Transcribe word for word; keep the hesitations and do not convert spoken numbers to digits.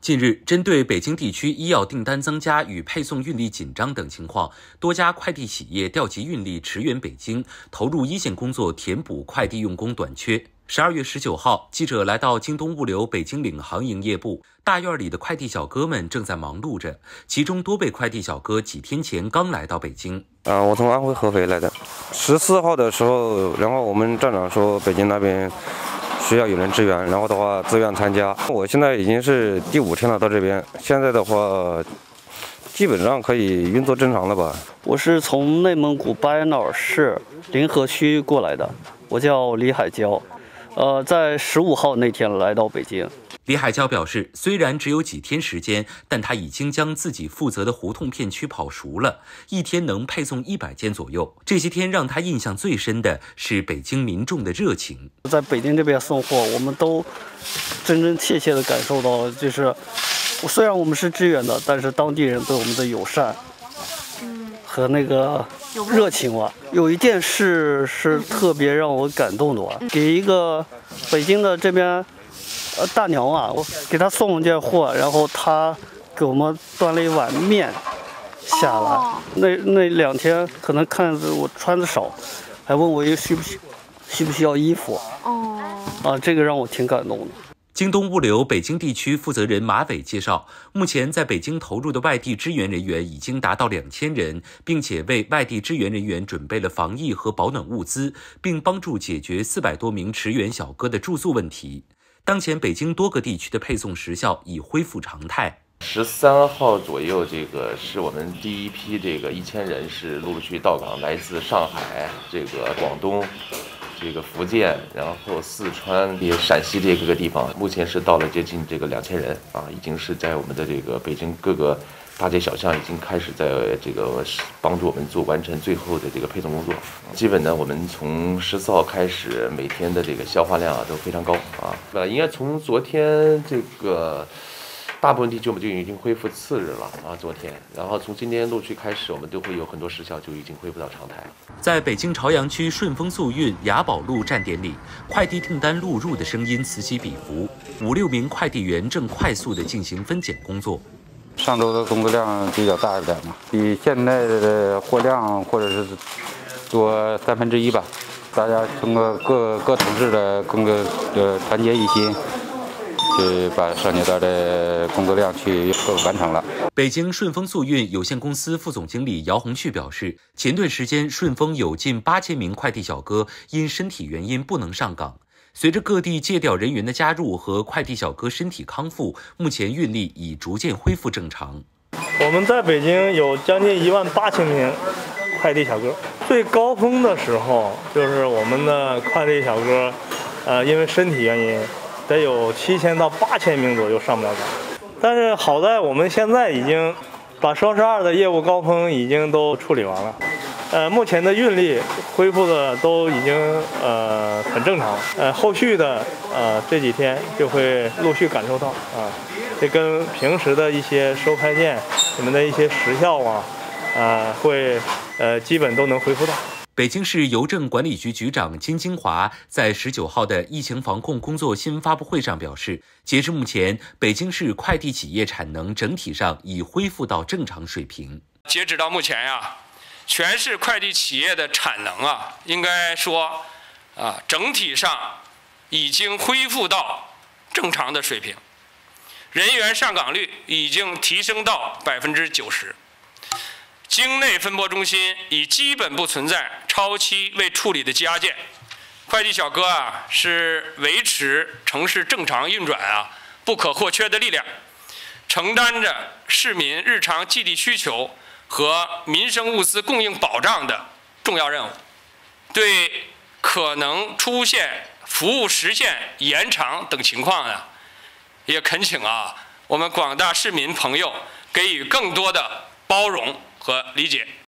近日，针对北京地区医药订单增加与配送运力紧张等情况，多家快递企业调集运力驰援北京，投入一线工作填补快递用工短缺。十二月十九号，记者来到京东物流北京领航营业部，大院里的快递小哥们正在忙碌着，其中多位快递小哥几天前刚来到北京。 啊，我从安徽合肥来的。十四号的时候，然后我们站长说北京那边需要有人支援，然后的话自愿参加。我现在已经是第五天了，到这边，现在的话基本上可以运作正常了吧。 我是从内蒙古巴彦淖尔市临河区过来的，我叫李海娇，呃，在十五号那天来到北京。 李海娇表示，虽然只有几天时间，但他已经将自己负责的胡同片区跑熟了，一天能配送一百件左右。这些天让他印象最深的是北京民众的热情。 在北京这边送货，我们都真真切切地感受到，就是虽然我们是支援的，但是当地人对我们的友善和那个热情啊。有一件事是特别让我感动的啊，给一个北京的这边呃，大娘啊，我给她送了件货，然后她给我们端了一碗面下来。哦、那那两天可能看着我穿的少，还问我需不需需不需要衣服。哦，啊，这个让我挺感动的。 京东物流北京地区负责人马伟介绍，目前在北京投入的外地支援人员已经达到两千人，并且为外地支援人员准备了防疫和保暖物资，并帮助解决四百多名驰援小哥的住宿问题。当前北京多个地区的配送时效已恢复常态。 十三号左右，这个是我们第一批这个一千人是陆陆续续到港，来自上海、这个广东、这个福建，然后四川、也陕西这个个地方，目前是到了接近这个两千人啊，已经是在我们的这个北京各个大街小巷已经开始在这个帮助我们做完成最后的这个配送工作。基本呢，我们从十四号开始，每天的这个消化量啊都非常高啊。呃，应该从昨天这个大部分地区我们就已经恢复次日了啊，昨天，然后从今天陆续开始，我们都会有很多时效就已经恢复到常态。 在北京朝阳区顺丰速运雅宝路站点里，快递订单录入的声音此起彼伏，五六名快递员正快速地进行分拣工作。 上周的工作量比较大一点嘛，比现在的货量或者是多三分之一吧。大家通过各各同事的工作的团结一心，去把上阶段的工作量去完成了。 北京顺丰速运有限公司副总经理姚红旭表示，前段时间顺丰有近八千名快递小哥因身体原因不能上岗。随着各地借调人员的加入和快递小哥身体康复，目前运力已逐渐恢复正常。 我们在北京有将近一万八千名快递小哥，最高峰的时候，就是我们的快递小哥，呃，因为身体原因，得有七千到八千名左右上不了岗。但是好在我们现在已经把双十二的业务高峰已经都处理完了。呃，目前的运力恢复的都已经呃很正常，呃，后续的呃这几天就会陆续感受到啊，这跟平时的一些收派件、你们的一些时效啊，啊会呃基本都能恢复到。 北京市邮政管理局局长金金华在十九号的疫情防控工作新闻发布会上表示，截至目前，北京市快递企业产能整体上已恢复到正常水平。 截止到目前呀。全市快递企业的产能啊，应该说啊，整体上已经恢复到正常的水平，人员上岗率已经提升到百分之九十，京内分拨中心已基本不存在超期未处理的积压件，快递小哥啊是维持城市正常运转啊不可或缺的力量，承担着市民日常基地需求和民生物资供应保障的重要任务，对可能出现服务时限延长等情况呢，也恳请啊我们广大市民朋友给予更多的包容和理解。